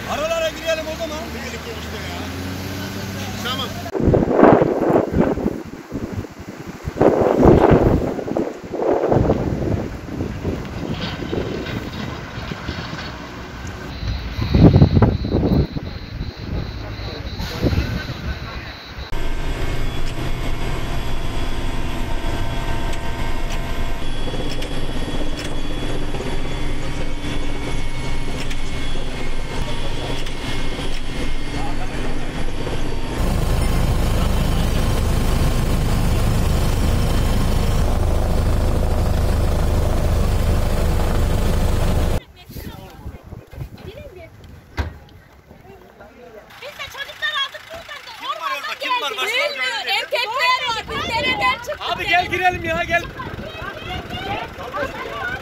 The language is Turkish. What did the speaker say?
Aralara girelim o zaman. Tehlikeli işte ya. Tamam. Bilmiyor, erkekler var. Biz nereden çıktık? Abi gel girelim ya gel.